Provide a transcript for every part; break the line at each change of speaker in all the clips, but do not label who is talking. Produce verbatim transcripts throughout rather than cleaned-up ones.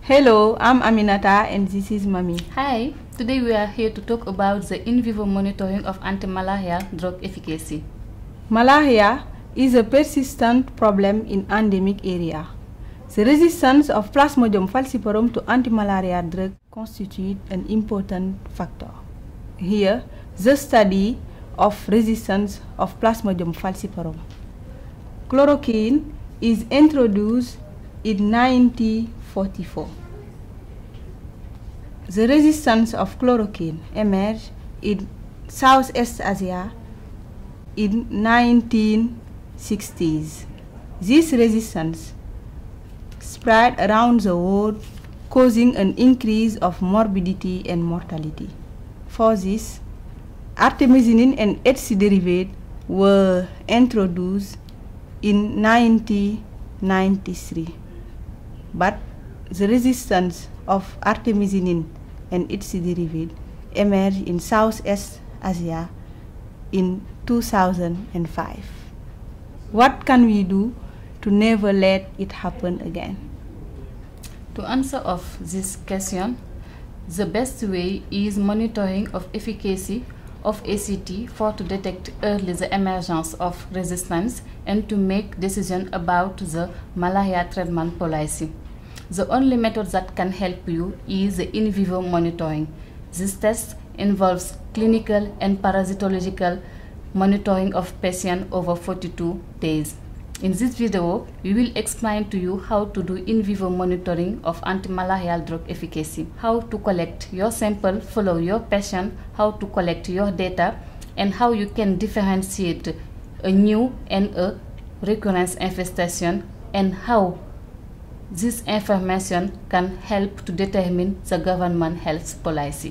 Hello, I'm Aminata and this is Mami.
Hi, today we are here to talk about the in vivo monitoring of antimalarial drug efficacy.
Malaria is a persistent problem in endemic area. The resistance of Plasmodium falciparum to antimalarial drug constitutes an important factor. Here, the study of resistance of Plasmodium falciparum. Chloroquine is introduced in nineteen forty-four. The resistance of chloroquine emerged in Southeast Asia in nineteen sixties. This resistance spread around the world, causing an increase of morbidity and mortality. For this, artemisinin and its derivatives were introduced in nineteen ninety-three. But the resistance of artemisinin and its derivatives emerged in Southeast Asia in two thousand five. What can we do to never let it happen again?
To answer of this question, the best way is monitoring of efficacy of A C T for to detect early the emergence of resistance and to make decision about the malaria treatment policy. The only method that can help you is the in vivo monitoring. This test involves clinical and parasitological monitoring of patients over forty-two days. In this video, we will explain to you how to do in vivo monitoring of antimalarial drug efficacy, how to collect your sample, follow your patient, how to collect your data, and how you can differentiate a new and a recurrence infestation, and how this information can help to determine the government health policy.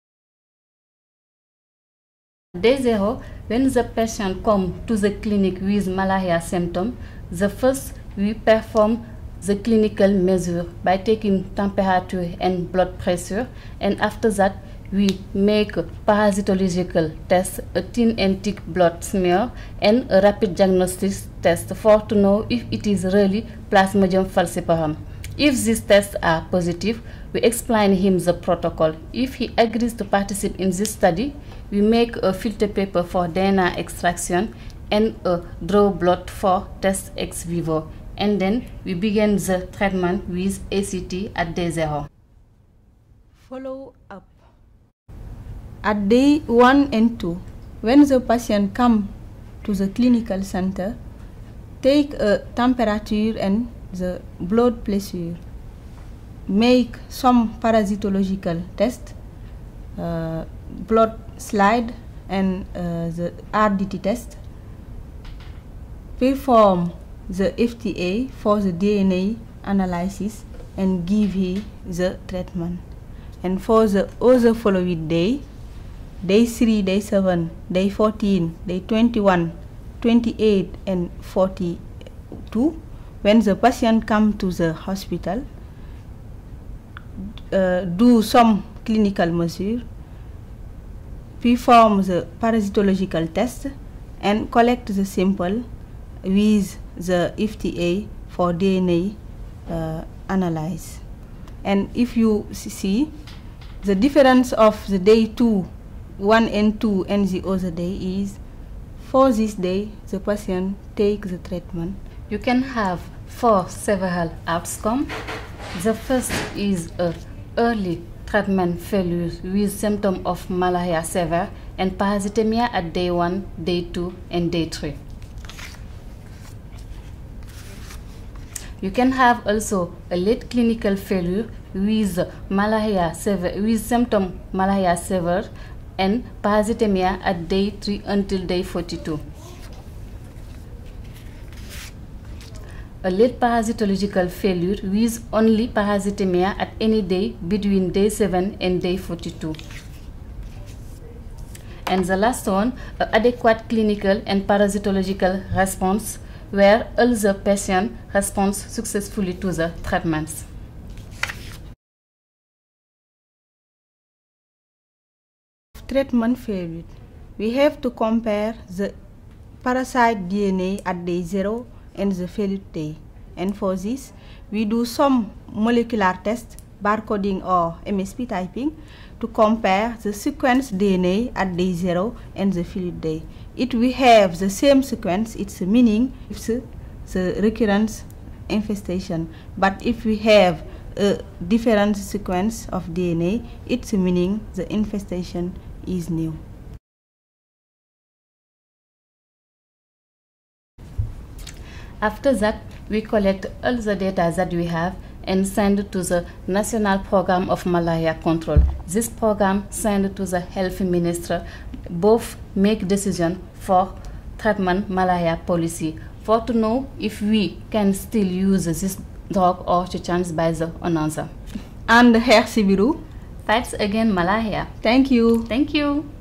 Day zero, when the patient comes to the clinic with malaria symptoms, the first we perform the clinical measure by taking temperature and blood pressure, and after that we make a parasitological test, a thin and thick blood smear, and a rapid diagnostic test for to know if it is really Plasmodium falciparum. If these tests are positive, we explain him the protocol. If he agrees to participate in this study, we make a filter paper for D N A extraction and a draw blood for test ex vivo. And then we begin the treatment with A C T at day zero.
Follow up. At day one and two, when the patient comes to the clinical center, take a temperature and the blood pressure. Make some parasitological test, uh, blood slide and uh, the R D T test. Perform the F T A for the D N A analysis and give him the treatment. And for the other following day, day three, day seven, day fourteen, day twenty-one, twenty-eight and forty-two, when the patient comes to the hospital, uh, do some clinical measure, perform the parasitological test, and collect the sample with the F T A for D N A uh, analysis. And if you see the difference of the day two, one and two, and the other day is, for this day the patient takes the treatment.
You can have four several outcomes. The first is a early treatment failure with symptom of malaria severe and parasitemia at day one, day two, and day three. You can have also a late clinical failure with malaria severe, with symptom malaria severe and parasitemia at day three until day forty-two. A late parasitological failure with only parasitemia at any day between day seven and day forty-two. And the last one, an adequate clinical and parasitological response where all the patient responds successfully to the treatments.
Treatment failure. We have to compare the parasite D N A at day zero and the failure day. And for this, we do some molecular tests, barcoding or M S P typing, to compare the sequence D N A at day zero and the fluid day. If we have the same sequence, it's meaning it's the recurrence infestation. But if we have a different sequence of D N A, it's meaning the infestation is new.
After that, we collect all the data that we have and send to the National Program of Malaria Control. This program send to the Health Minister, both make decision for treatment malaria policy, for to know if we can still use this drug or to change by the another.
And Herr Sibiru,
fights against malaria.
Thank you.
Thank you.